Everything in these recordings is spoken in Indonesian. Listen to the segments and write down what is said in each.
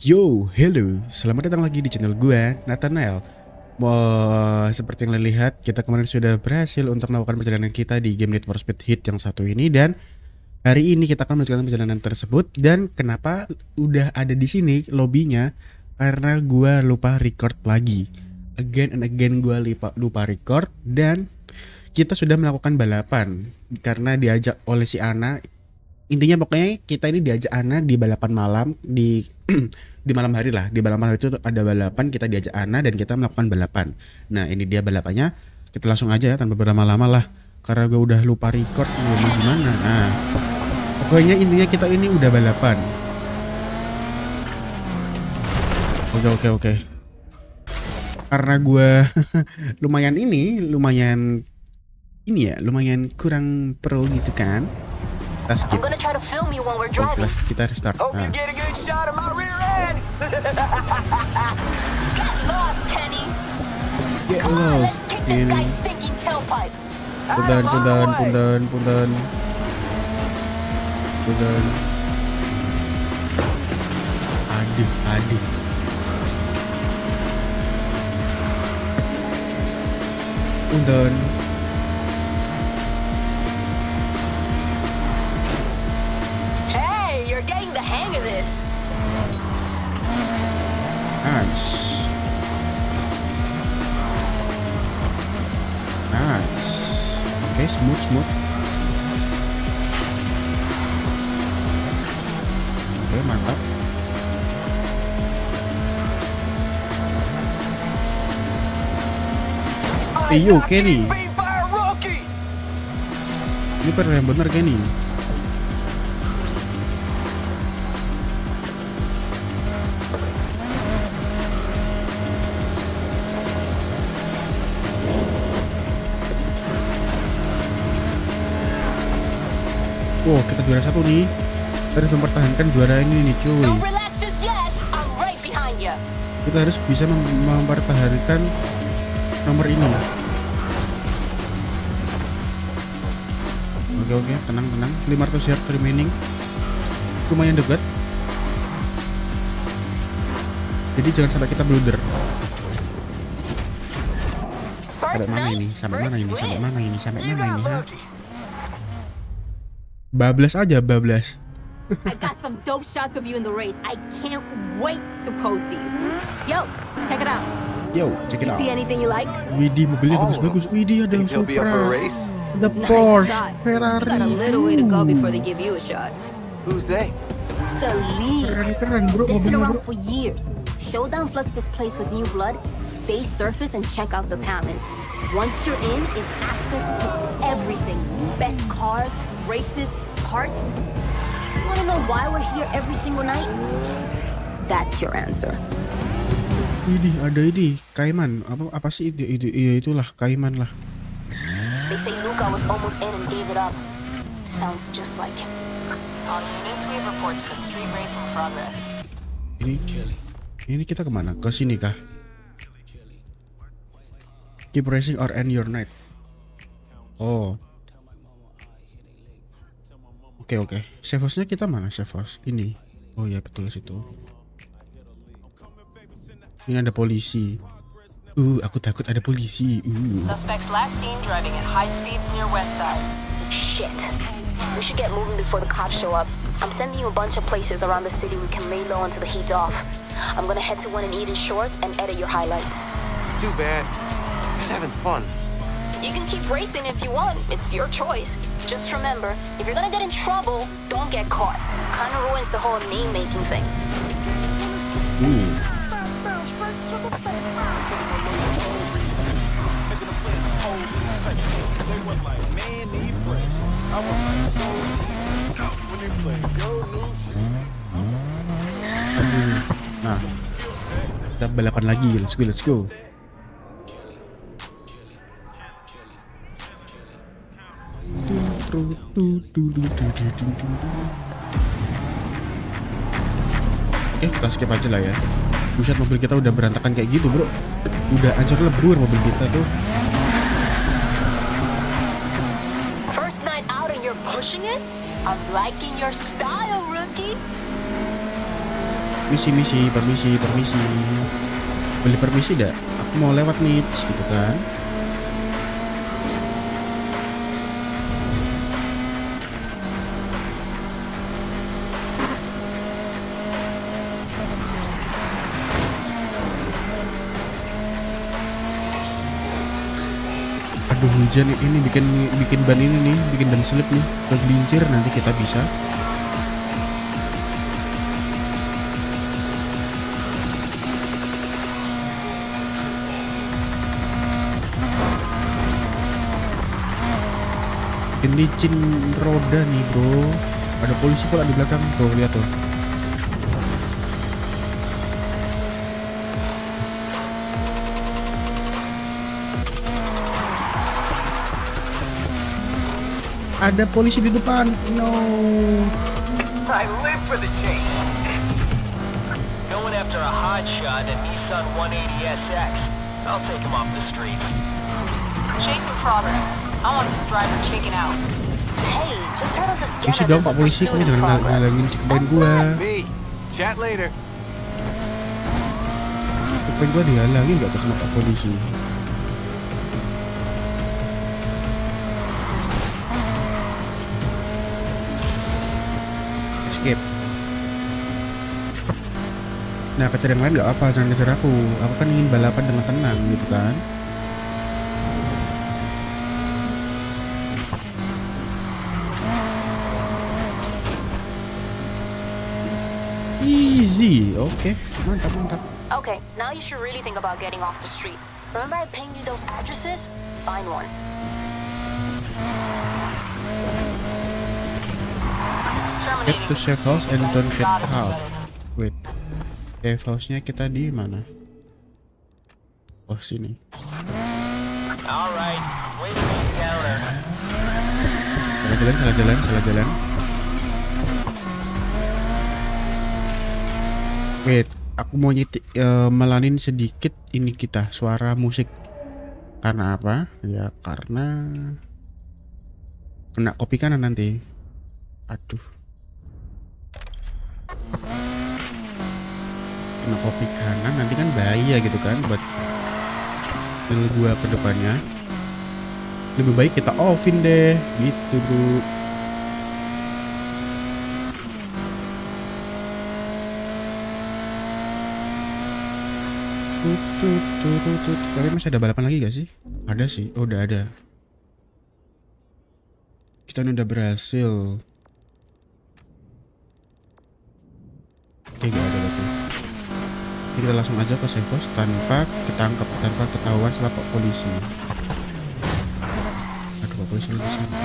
Yo, hello, selamat datang lagi di channel gue, Nathanael. Seperti yang kalian lihat, kita kemarin sudah berhasil untuk melakukan perjalanan kita di game Need for Speed Heat yang satu ini. Dan hari ini kita akan melanjutkan perjalanan tersebut. Dan kenapa udah ada di sini lobbynya? Karena gue lupa record lagi. Again and again gue lupa record. Dan kita sudah melakukan balapan karena diajak oleh si Ana. Intinya pokoknya kita ini diajak Ana di balapan malam di di malam hari lah. Di malam hari itu ada balapan, kita diajak Ana dan kita melakukan balapan. Nah, ini dia balapannya. Kita langsung aja ya tanpa berlama-lama lah. Karena gue udah lupa record mau gimana. Nah, pokoknya intinya kita ini udah balapan. Oke. Karena gue lumayan kurang pro gitu kan. Kita skip. Kita restart. Nah. Get lost, Kenny. Punten. Aduh. Punten. Nice. Oke, smooth. Oke, mantap. Yo, Kenny. Ini yang bener, Kenny. Wow, kita juara satu nih. Kita harus mempertahankan juara ini nih, cuy. Kita harus bisa mempertahankan nomor ini. Oke, tenang. 500 yard remaining. Lumayan dekat. Jadi jangan sampai kita blunder. Sampai mana ini? Ha? Bablas aja. I got some dope shots of you in the race. I can't wait to post these. Yo, check it out. You see anything you like? Widih, mobilnya bagus. Widih, ada Supra, ada Porsche, Ferrari. You got a little way to go before they give you a shot. Who's they? The League. Keren bro, They've been mobilnya around for years. Showdown floods this place with new blood. They surface and check out the talent. Once you're in, it's access to everything. Best cars, races, parts. You wanna know why we're here every single night? That's your answer. Widih, ada ini Cayman. Apa sih ide? Iya, itulah Cayman lah. They say Luca was almost in and gave it up. Sounds just like him. All units, we have reports for street race in progress. Ini kita kemana? Ke sini kah? Keep racing or end your night. Oh. Oke. Save house-nya kita mana? Save house ini. Oh ya, betul situ. Ini ada polisi. Aku takut ada polisi. Suspects last seen driving at high speeds near west side. Shit. We should get moving before the cops show up. I'm sending you a bunch of places around the city we can lay low until the heat's off. I'm gonna head to one in Eden Shores and edit your highlights. Too bad. Just having fun. You can keep racing if you want. It's your choice. Just remember, if you're gonna get in trouble, don't get caught. Kinda ruins the whole name-making thing. Nah, kita balapan lagi. Let's go. Oke, kita skip aja lah ya. Buset, mobil kita udah berantakan kayak gitu, bro. Udah hancur lebur mobil kita tuh. First night out and you're pushing it? I'm liking your style, rookie. Permisi. Boleh permisi dah? Aku mau lewat nih, gitu kan? Aduh, hujan ini bikin ban ini nih, bikin ban slip nih, tergelincir nanti kita bisa. Licin roda nih bro. Ada polisi pula di belakang tuh, lihat tuh. Ada polisi di depan. No. I live for the chase. Going after a hotshot in Nissan 180SX. I'll take him off the street. Chase in progress. I want this driver taken out. Hey, just heard of a Polisi scanner. dong Pak Polisi, kamu jangan ngalangin checkpoint gua. Me. Chat later. Checkpoint gua dihalangin gak tuh sama Pak Polisi? Escape. Nah, kejar yang lain gak apa, jangan kejar aku. Aku kan ingin balapan dengan tenang gitu kan. Easy, oke, mantap. Okay, now you should really think about getting off the street. Remember I pinged you those addresses? Find one. Get to safe house and don't get out. Wait, safe house-nya kita di mana? Oh, sini. Alright, wait for the encounter. Salah jalan. Wait, aku mau melanin sedikit ini kita suara musik. Karena apa? Ya karena kena kopi kanan nanti. Aduh. Kena kopi kanan nanti kan bahaya gitu kan buat gua ke depannya. Lebih baik kita offin deh, gitu bro. Tapi masih ada balapan lagi gak sih? Ada sih, oh udah ada. Kita udah berhasil. Oke, gak ada berarti. Jadi kita langsung aja ke safe house tanpa ketangkep, tanpa ketahuan sama Pak Polisi. Aduh, Pak Polisi di sana.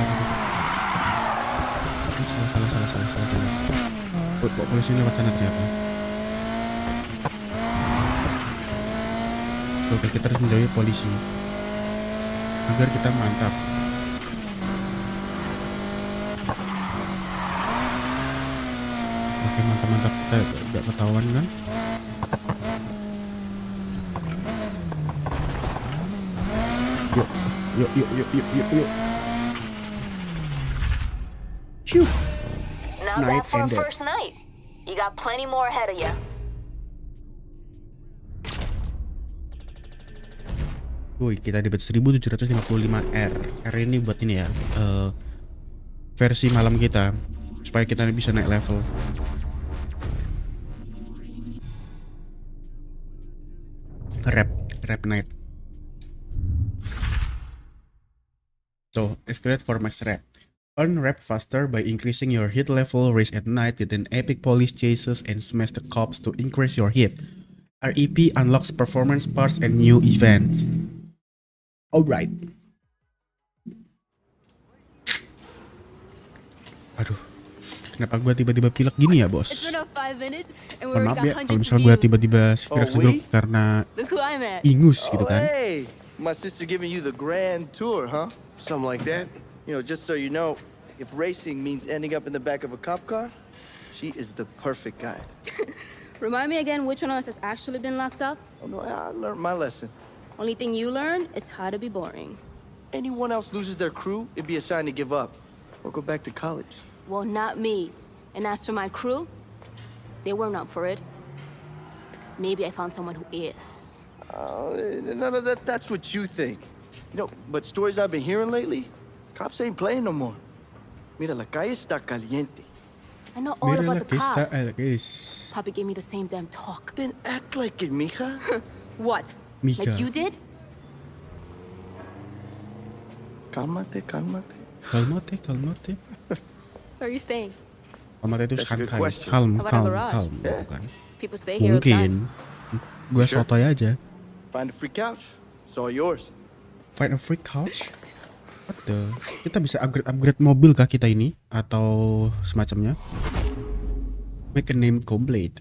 Salah. Pak Polisi lewat sana ternyata. Oke, kita harus menjauhi polisi agar kita mantap. Oke, mantap, kita gak ketahuan kan? Yuk. Phew. Not Night bad for a ended. first night. You got plenty more ahead of you. Woi, kita dapat 1755R. R ini buat ini ya, versi malam kita, supaya kita bisa naik level. Rap night. So, escalate for max rap. Earn rap faster by increasing your hit level, race at night with an epic police chases, and smash the cops to increase your hit. REP unlocks performance parts and new events. Alright. Aduh, kenapa gua tiba-tiba pilek gini ya bos? Mohon maaf ya kalau misal gua tiba-tiba segerek-segerek karena ingus gitu kan. Hey, my sister giving you the grand tour, huh? Something like that. You know, just so you know, if racing means ending up in the back of a cop car, she is the perfect guide. Remind me again which one of us has actually been locked up? Oh no, I learned my lesson. Only thing you learn, it's how to be boring. Anyone else loses their crew, it'd be a sign to give up or go back to college. Well, not me. And as for my crew, they weren't up for it. Maybe I found someone who is. None of that's what you think. You know, but stories I've been hearing lately, cops ain't playing no more. Mira, la calle está caliente. I know all Mira about la the que está cops. guys. Papi gave me the same damn talk. Then act like it, mija. What? Mija. Like you did? Cálmate. Calmate. Where are you staying? Calmate itu That's a good santai. question. Calm. How about a garage? Yeah. Bukan. People stay here all the time. Mungkin. Gua Sure. sotoy aja. Find a free couch. It's all yours. Find a free couch. What the? Kita bisa upgrade mobil kah kita ini atau semacamnya? Make a name complete.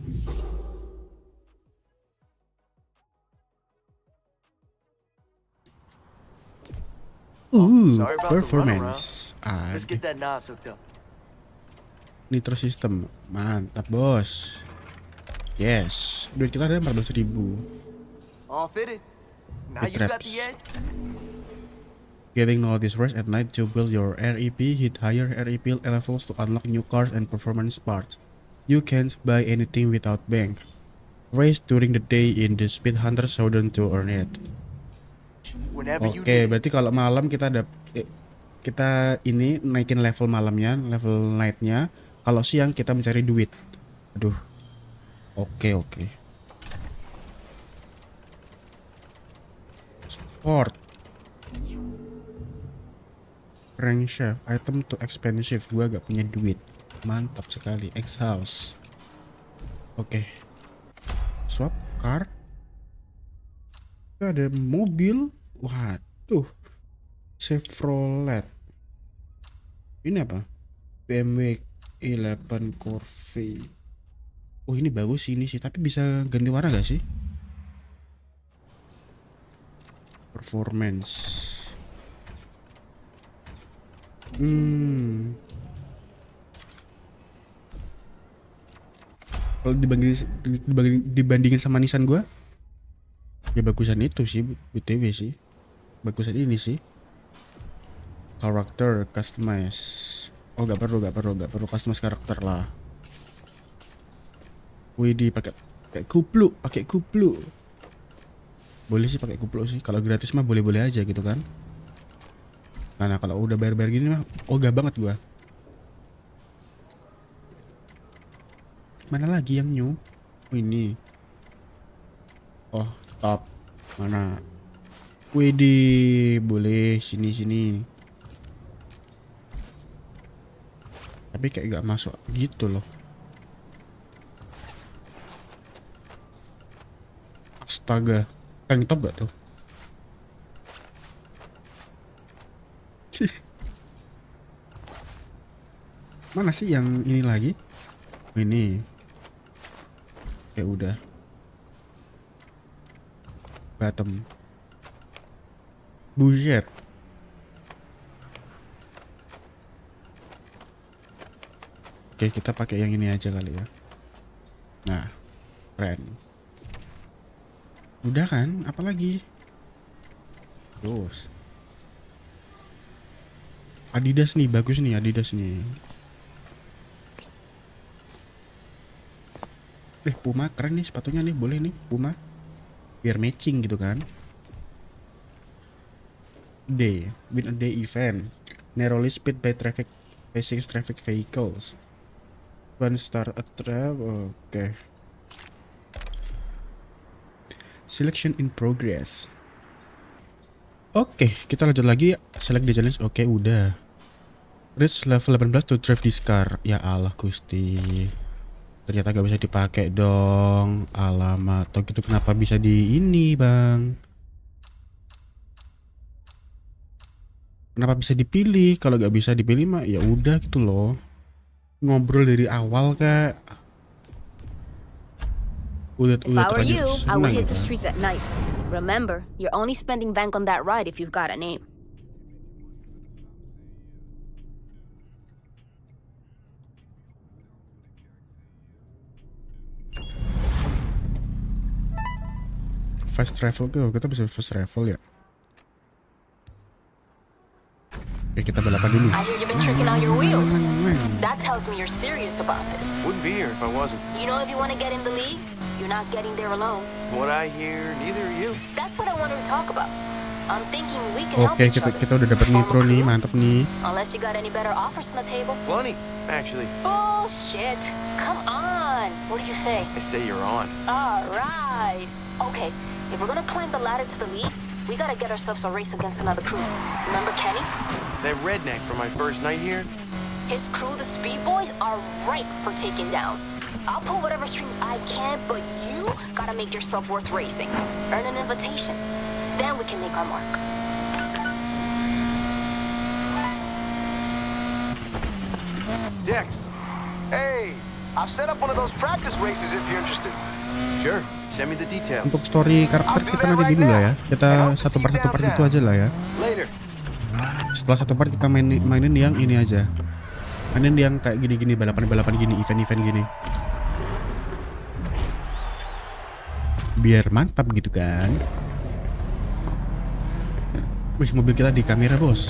Sorry about the Performance. Let's get that NOS hooked up. Nitro system. Mantap, bos. Yes. Duit kita ada 14.000. All fitted. Now It you got traps. the edge. Getting notice rush at night to build your REP, hit higher REP levels to unlock new cars and performance parts. You can't buy anything without bank. Race during the day in the Speed Hunter Showdown to earn it. Whenever you Oke, need it. berarti kalau malam kita ada kita ini naikin level malamnya, level nightnya. Kalau siang kita mencari duit. Aduh. Oke. Sport. Rank chef, item to expensive. Gua gak punya duit. Mantap sekali. X-House. Oke. Swap car. Ada mobil. Waduh. Chevrolet. Ini apa? BMW 11 Corvette. Oh, ini bagus ini sih, tapi bisa ganti warna gak sih? Performance. Kalau dibandingin sama Nissan gua, ya bagusan itu sih, BTW sih. Bagusan ini sih. Karakter customize. Oh, gak perlu customize karakter lah. Widih, pakai kuplu. Boleh sih pakai kuplu sih. Kalau gratis mah boleh-boleh aja gitu kan. Nah, kalau udah bayar-bayar gini mah ogah banget gua. Mana lagi yang new? Oh, ini. Oh, top. Mana? Widih, boleh sini. Tapi kayak gak masuk gitu loh. Astaga, tank top gak tuh? Mana sih yang ini lagi? Ini. Kayak udah. Bottom. Buset. Oke, kita pakai yang ini aja kali ya. Nah, keren. Udah kan? Apalagi? Terus. Adidas nih, bagus nih Adidas nih. Puma keren nih sepatunya nih, boleh nih Puma. Biar matching gitu kan. Day, win a day event. Narrowly speed by traffic, facing traffic vehicles. One star a trap, oke. Selection in progress. Oke, kita lanjut lagi. Select the challenge. Oke, udah. Reach level 18 to drive this car. Ya Allah Gusti. Ternyata gak bisa dipakai dong. Alamat. Atau gitu kenapa bisa di ini, Bang? Kenapa bisa dipilih? Kalau gak bisa dipilih mah ya udah gitu loh. Ngobrol dari awal Kak. Udah If I were you, I would senang hit the gitu. streets at night. Remember, you're only spending bank on that ride if you've got a name. Fast travel tuh, kita bisa fast travel ya. Oke, kita balapan dulu. I hear you've been tricking out your wheels. That tells me you're serious about this. Wouldn't be here if I wasn't. You know if you want to get in the league, You're not getting there alone. From what I hear, neither are you. That's what I wanted to talk about. I'm thinking we can help Oke, each other. kita udah dapat nitro nih, mantap nih. Unless you got any better offers on the table. Plenty, actually. Bullshit. Come on. What do you say? I say you're on. All right. Okay, if we're gonna climb the ladder to the lead, we gotta get ourselves a race against another crew. Remember Kenny? That redneck from my first night here? His crew, the Speed Boys, are ripe for taking down. I'll pull whatever strings I can, but you gotta make yourself worth racing. Earn an invitation. Then we can make our mark. Dex. Hey, I've set up one of those practice races if you're interested. Sure. Send me the details. Untuk story karakter kita nanti dulu lah ya. Kita satu part itu aja lah ya. Later. Setelah satu part kita mainin yang ini aja. Mainin yang kayak gini-gini, balapan-balapan gini, event-event gini. Biar mantap gitu kan. Wih, mobil kita di kamera, bos.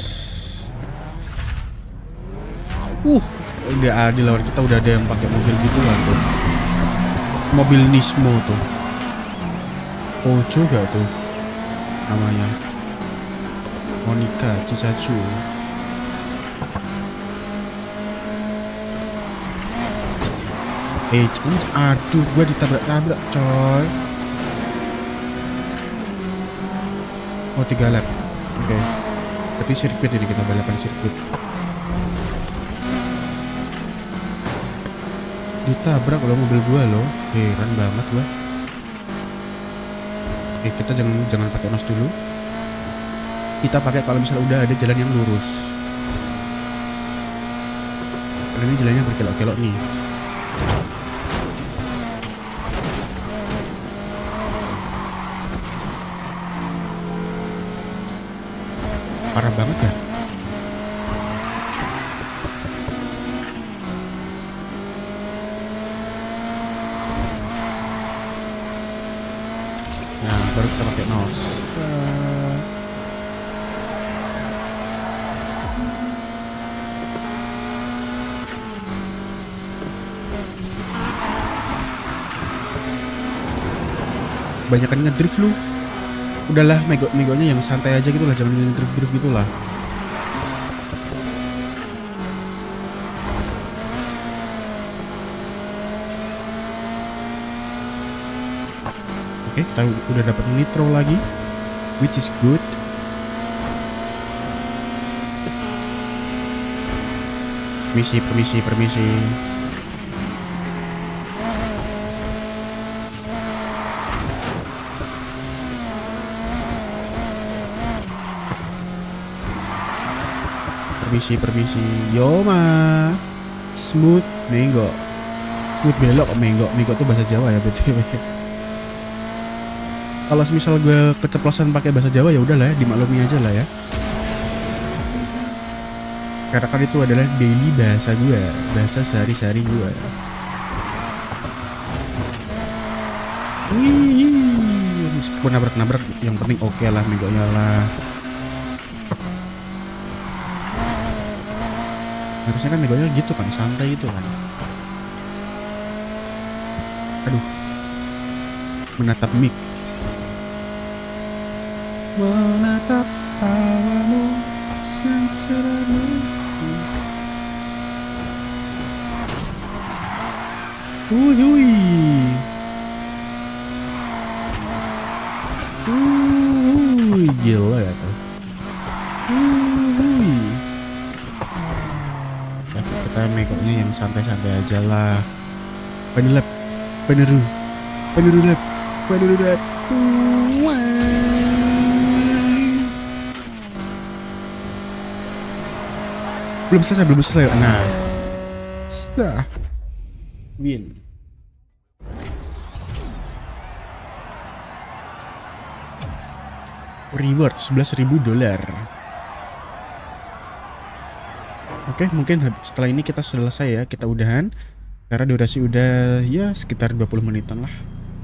Udah adil lawan kita, udah ada yang pakai mobil gitu kan tuh. Mobil Nismo tuh. Ojo gak tuh namanya? Monica Cicacu. Aduh, gua ditabrak-tabrak, coy. Oh, 3 lap. Oke. Tapi sirkuit ini, kita balapan sirkuit. Ditabrak loh mobil gua loh. Heran banget gua. Oke, kita jangan pakai nos dulu. Kita pakai kalau misalnya udah ada jalan yang lurus. Kalau ini jalannya berkelok-kelok nih. Parah banget ya. Nah, baru kita pakai nos. Banyakan ngedrift lu. Udahlah, megoknya yang santai aja gitu lah, jangan ngedrift gitu lah. Oke, kita udah dapat nitro lagi, which is good. Permisi. Permisi. Yoma. Smooth menggo. Smooth belok menggo. Menggo tuh bahasa Jawa ya, BTW. Kalau misal gue keceplosan pakai bahasa Jawa ya udahlah ya, dimaklumi aja lah ya. Karena kan itu adalah daily bahasa gue, bahasa sehari-hari gue. Wih, meskipun nabrak-nabrak yang penting oke lah menggonya lah. Harusnya kan megonya gitu kan, santai gitu kan. Aduh, menatap mic. Menatap tawamu senseramu. Gila ya tuh. Kita megoknya yang santai-santai aja lah. Penilap, peneru lap. Belum selesai. Nah, sudah win. Reward $11.000. Oke, mungkin setelah ini kita selesai ya, kita udahan. Karena durasi udah ya sekitar 20 menitan lah.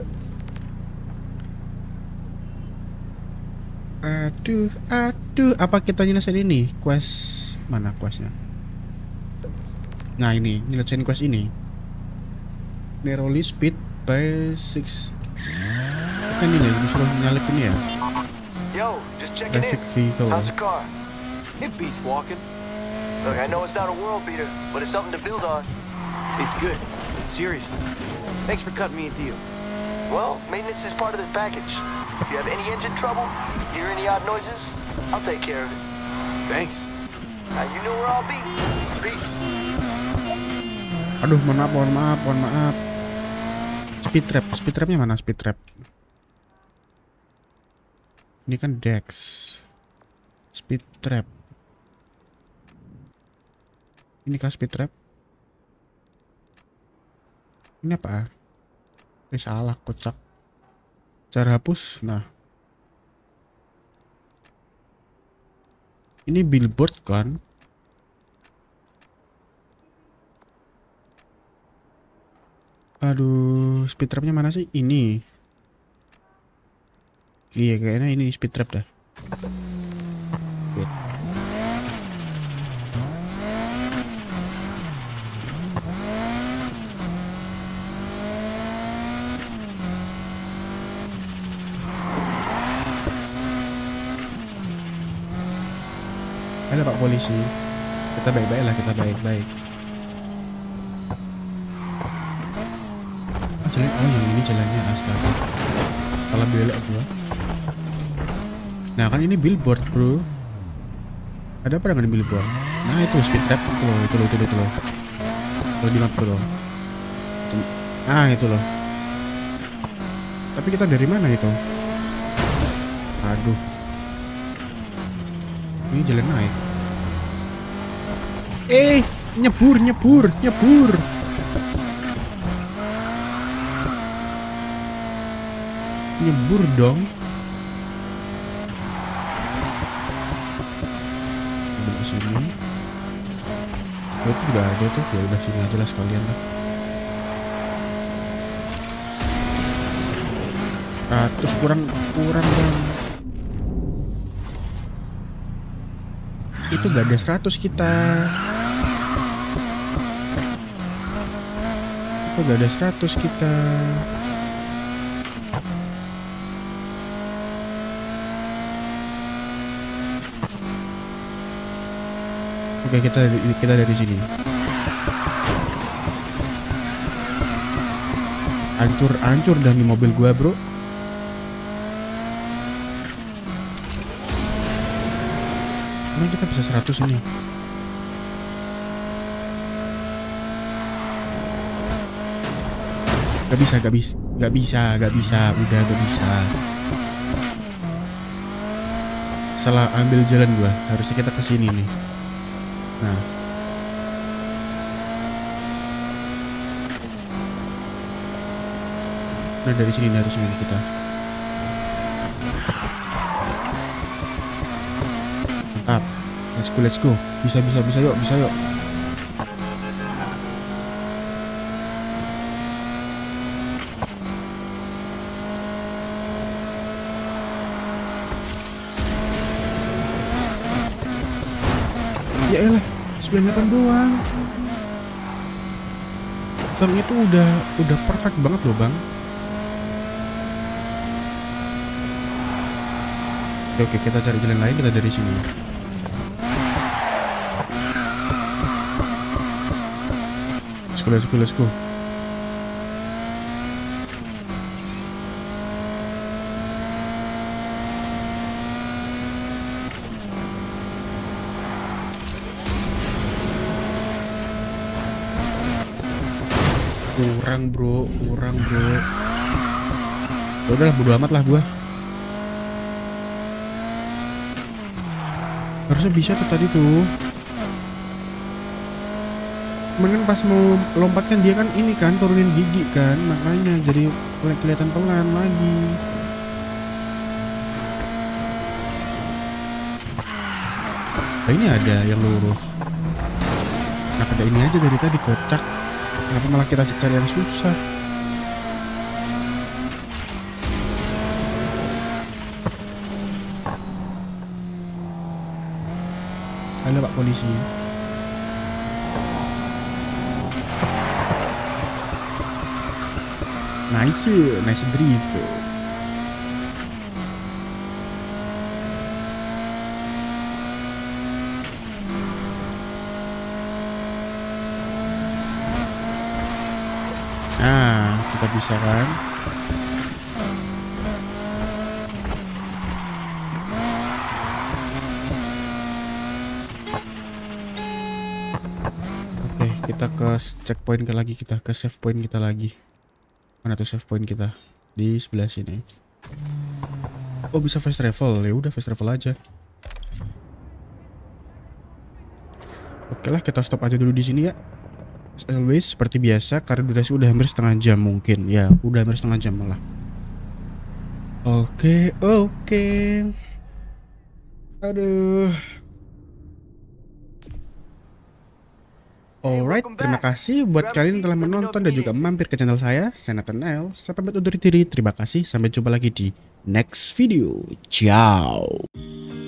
Aduh, apa kita nyelesain ini? Quest, mana questnya? Nah ini, nyelesain quest ini. Narrowly Speed basics. Kan ini disuruh nyalip ini ya. Yo, just checking Basic in. vehicle. How's the car? It beats walking. Look, I know it's not a world beater, but it's something to build on. It's good. Seriously. Thanks for cutting me a deal. Well, maintenance is part of the package. If you have any engine trouble, hear any odd noises, I'll take care of it. Thanks. Now you know where I'll be. Peace. Aduh, mohon maaf. Speed trapnya mana speed trap? Ini kan Dex. Speed trap. Ini kah speed trap? Ini apa? Ini salah, kocak. Cara hapus. Nah. Ini billboard kan? Aduh, speed trapnya mana sih? Ini. Iya, kayaknya ini speed trap dah. Wait. Halo Pak Polisi. Kita baik-baik lah, kita baik-baik. Jalan, oh yang ini jalannya astaga. Salah belok gua. Nah kan ini billboard bro. Ada apa dengan billboard? Nah itu speed trap itu loh. Kalau di map bro. Ah itu loh. Tapi kita dari mana itu? Aduh. Ini jalan naik. Nyebur. Nyebur dong. Belok sini. Oh, itu udah ada tuh. Ya udah sini aja lah sekalian lah. Terus kurang dong. Itu gak ada 100 kita. Itu gak ada 100 kita. Oke, kita dari sini. Hancur dah nih mobil gua, bro. Emang kita bisa 100 ini. Gak bisa. Udah gak bisa. Salah ambil jalan gua. Harusnya kita kesini nih. Nah. Dari sini harusnya kita. Mantap. Let's go. Bisa yuk. Ya elah, 98 doang. Tong itu udah perfect banget loh, Bang. Oke, kita cari jalan lain, kita dari sini. Let's go. Kurang bro. Udah bodo amat lah gua. Harusnya bisa tuh tadi tuh. Cuman kan pas mau lompat kan dia kan ini kan turunin gigi kan, makanya jadi kelihatan pelan lagi. Nah ini ada yang lurus. Nah ada ini aja dari tadi kocak. Kenapa malah kita cari yang susah? Halo Pak Polisi. Nice drift tuh. Nah, kita bisa kan? Oke, kita ke checkpoint lagi, kita ke save point kita lagi. Mana tuh save point kita? Di sebelah sini. Oh, bisa fast travel. Ya udah fast travel aja. Oke lah, kita stop aja dulu di sini ya. As always, seperti biasa, karena durasi udah hampir setengah jam mungkin. Ya, udah hampir setengah jam malah. Oke. Aduh. Alright, terima kasih buat kalian yang telah menonton dan juga mampir ke channel saya Nathanael. Sampai undur diri, terima kasih. Sampai jumpa lagi di next video. Ciao.